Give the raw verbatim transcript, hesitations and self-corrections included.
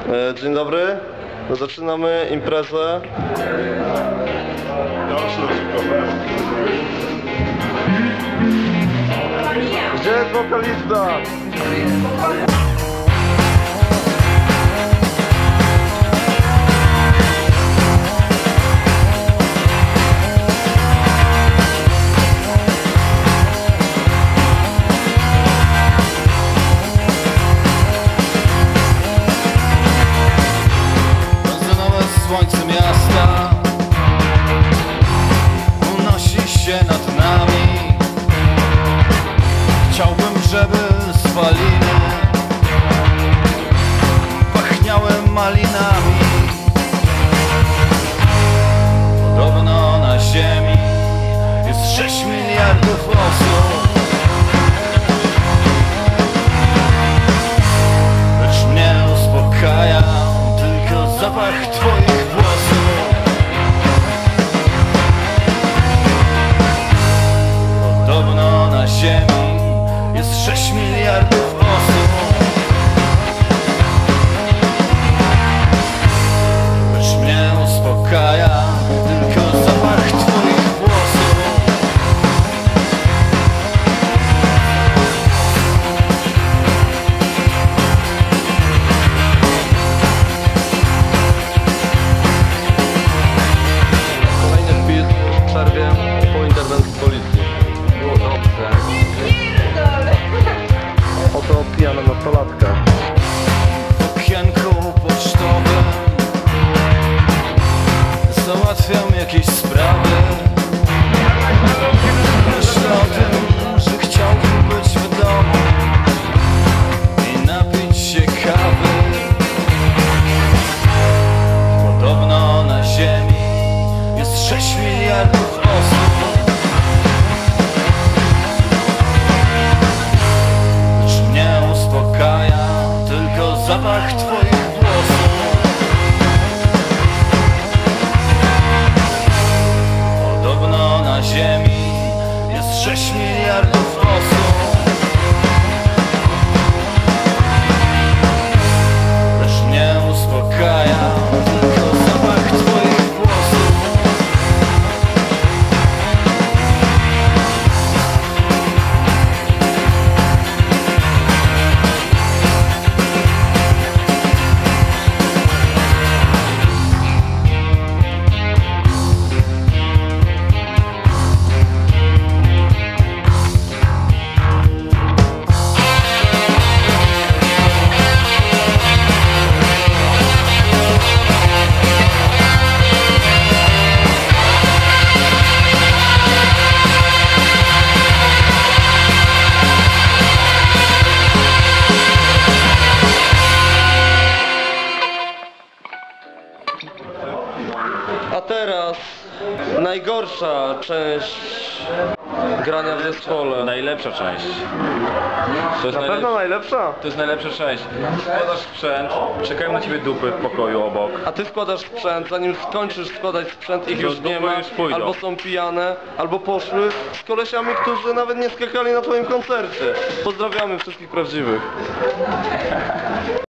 E, dzień dobry, no, zaczynamy imprezę. Gdzie jest wokalista? Słońce miasta unosi się nad nami. Chciałbym, żeby spaliny pachniały malinami. Podobno na ziemi jest sześć miliardów osób, lecz mnie uspokaja tylko zapach twoich włosów. Podobno na ziemi jest sześć miliardów osób, lecz mnie uspokaja tylko zapach twoich włosów. Po interwencji policji. Było dobrze. Oto pijana nastolatka. W okienku pocztowym załatwiam jakieś sprawy. Myślę o tym, że chciałbym być w domu i napić się kawy. Podobno na ziemi jest sześć miliardów osób, lecz mnie uspokaja tylko zapach twoich włosów. Podobno na ziemi jest sześć miliardów osób, lecz mnie uspokaja tylko zapach twoich włosów. A teraz najgorsza część grania w zespole. Najlepsza część. To jest, Na najlep... pewno najlepsza? to jest najlepsza część. Składasz sprzęt, czekają na ciebie dupy w pokoju obok. A ty składasz sprzęt, zanim skończysz składać sprzęt, ich To już nie dupy ma, już pójdą. albo są pijane, albo poszły z kolesiami, którzy nawet nie skakali na twoim koncercie. Pozdrawiamy wszystkich prawdziwych.